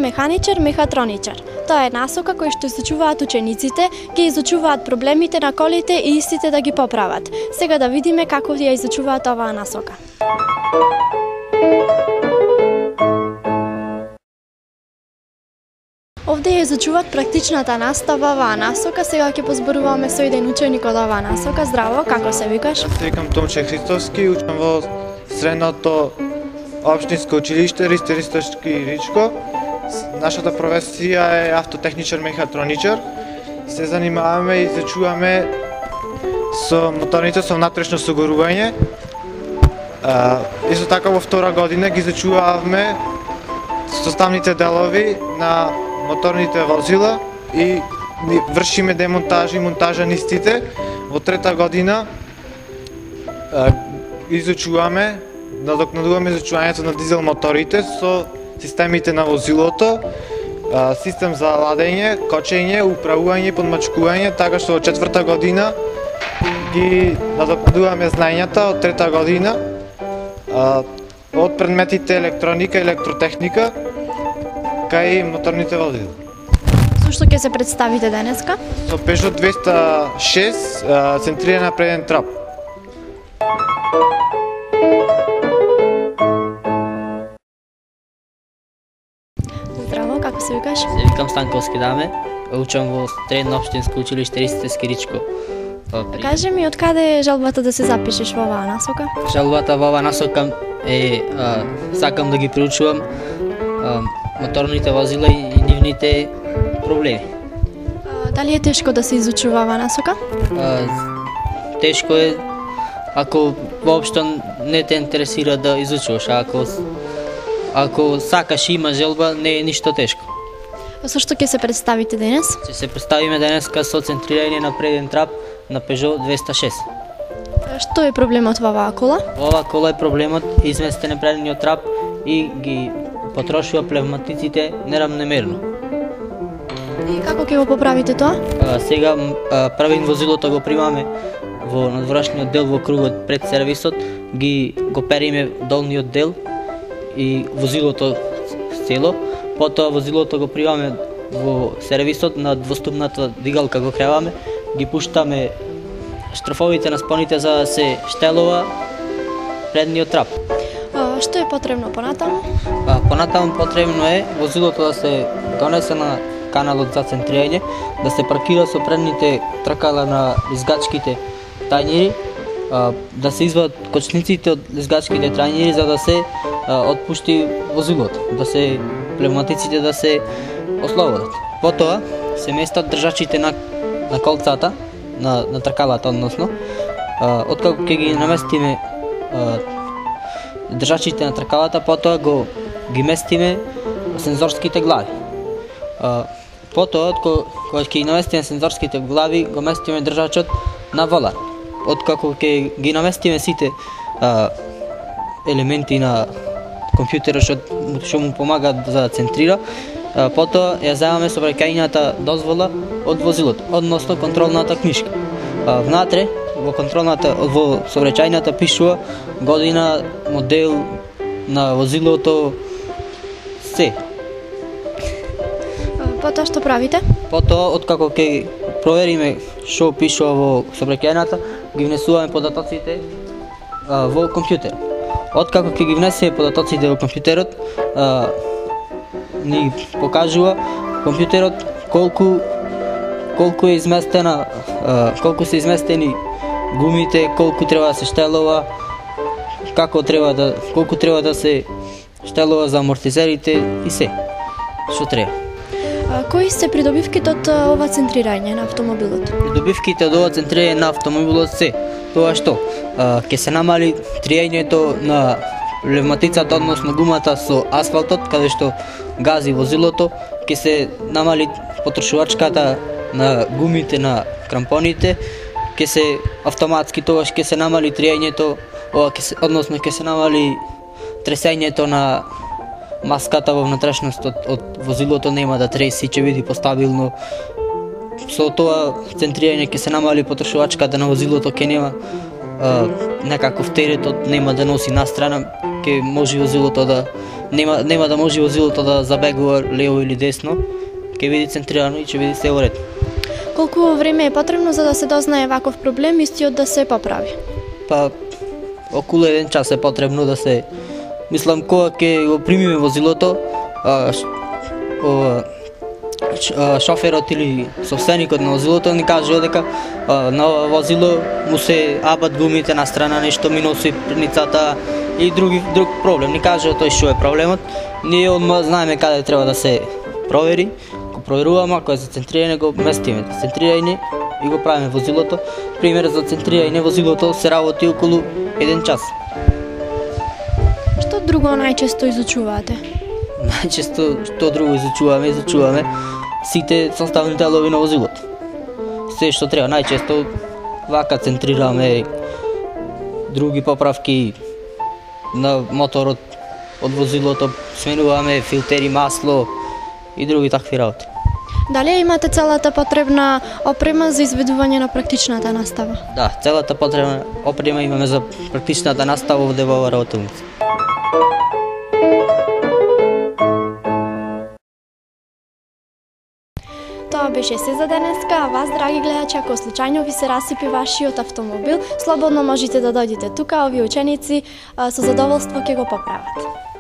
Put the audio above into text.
механичар, мехатроничар. Тоа е насока која што изучуваат учениците, ги изучуваат проблемите на колите и истите да ги поправат. Сега да видиме како ја изучуваат оваа насока. Овде ја изучуваат практичната настава оваа насока. Сега ќе позборуваме со еден ученик од оваа насока. Здраво, како се викаш? Се викам Томче Христовски, учам во средното општинско училиште Ристо Иричко. Нашата професија е автотехничар, мехатроничар. Се занимаваме и изучуваме со моторните со внатрешно согорување. Исто така во втора година ги изучувавме составните делови на моторните возила и вршиме демонтажа и монтажа на истите. Во трета година изучуваме, надокнадуваме изучувањето на дизел моторите со системите на возилото, систем за ладење, кочење, управување и подмачкување, така што во четврта година ги надокнадуваме знаењата од трета година од предметите електроника и електротехника кај моторните возила. Со што ќе се представите денеска? Со Peugeot 206 центриран преден трап. Здраво, како се викаш? Се викам Станковски Даме, учам во Средно општинско училиште Ристо Иричко. Кажи ми, од каде е жалбата да се запишеш во оваа насока? Жалбата во оваа насока е сакам да ги приучувам моторните возила и нивните проблеми. Дали е тешко да се изучува оваа насока? Тешко е ако воопшто не те интересира да изучуваш, ако сакаш и има желба, не е ништо тешко. Со што ќе се представите денес? Ќе се представиме денеска со центрирање на преден трап на Peugeot 206. Што е проблемот во оваа кола? Во оваа кола е проблемот изместен е предниот трап и ги потрошува пневматиците неравномерно. И како ќе го поправите тоа? Сега правим возилото, го примаме во надворешниот дел во кругот пред сервисот, го периме долниот дел и возилото цело, потоа возилото го примаме во сервисот на двоступната дигалка го креваме, ги пуштаме штрафовите на споните за да се штелува предниот трап. Што е потребно понатаму? Понатаму потребно е возилото да се донесе на каналот за центрирање, да се паркира со предните тркала на лизгачките тајнири, да се извадат кочниците од лизгачките тајнири за да се отпушти возилото, да се пневматиците да се ослободат. Потоа се местат држачите на колцата, на тркалата односно. Откако ќе ги наместиме држачите на тркалата, потоа ги местиме сензорските глави. Потоа, кога ќе ги наместиме сензорските глави, го местиме држачот на волан. Откако ќе ги наместиме сите елементи на компјутерот што му помага да центрира, потоа ја земаме сообраќајната дозвола од возилото, односно контролната книшка. Внатре, во сообраќајната пишува година, модел на возилото, се. Потоа што правите? Потоа, откако ќе провериме што пишува во сообраќајната, ги внесуваме податоците во компјутерот. Откако ќе ги внесеме податоците во компјутерот, ни покажува компјутерот колку е изместена, колку се изместени гумите, колку треба да се штелува, колку треба да се штелува за амортизерите и се што треба. Кои се придобивките од ова центрирање на автомобилот? Придобивките од ова центрирање на автомобилот се тоа што ќе се намали триењето на пневматицата, односно гумата со асфалтот, каде што гази возилото, ќе се намали потрошувачката на гумите на крампоните, ќе се автоматски тогаш ќе се намали триењето, односно ќе се намали тресењето на маската во внатрешноста од возилото, нема да треси, ќе биде постабилно. Со тоа центрирање ќе се намали потрошувачката на возилото, ќе нема некаков теретот, нема да носи настрана, ќе може возилото да нема да може возилото да забегува лево или десно, ќе биде центрирано и ќе биде се уред. Колку време е потребно за да се дознае ваков проблем истиот да се поправи? Па околу 1 час е потребно да се, мислам, кога ќе го примиме возилото, шоферот или собственикот на возилото ни кажува дека на возило му се абат гумите на страна, нешто ми носи предницата и друг проблем. Ни кажува тој што е проблемот. Ние одма знаеме каде треба да се провери, го проверуваме, ако е за центрирање го местиме. Центрирање и го правиме возилото. Пример за центрирање возилото се работи околу 1 час. Што друго најчесто изучувате? Најчесто што друго изучуваме сите составни делови на возилото. Се што треба, најчесто вака центрираме други поправки на моторот од возилото, сменуваме филтери, масло и други такви работи. Дали имате целата потребна опрема за изведување на практичната настава? Да, целата потребна опрема имаме за практичната настава овде во работилница. Тоа беше се за денеска, а вас, драги гледачи, ако случајно ви се расипи вашиот автомобил, слободно можете да дојдете тука, овие ученици со задоволство ќе го поправат.